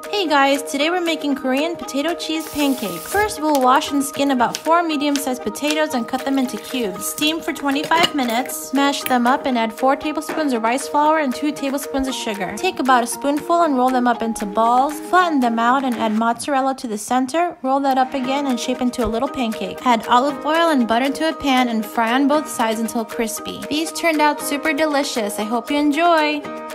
Hey guys, today we're making Korean potato cheese pancakes. First, we'll wash and skin about 4 medium-sized potatoes and cut them into cubes. Steam for 25 minutes. Mash them up and add 4 tablespoons of rice flour and 2 tablespoons of sugar. Take about a spoonful and roll them up into balls. Flatten them out and add mozzarella to the center. Roll that up again and shape into a little pancake. Add olive oil and butter to a pan and fry on both sides until crispy. These turned out super delicious. I hope you enjoy!